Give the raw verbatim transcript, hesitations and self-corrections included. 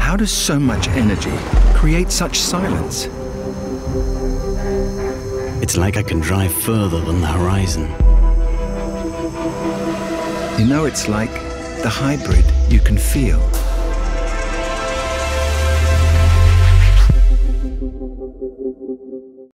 How does so much energy create such silence? It's like I can drive further than the horizon. You know, it's like the hybrid you can feel.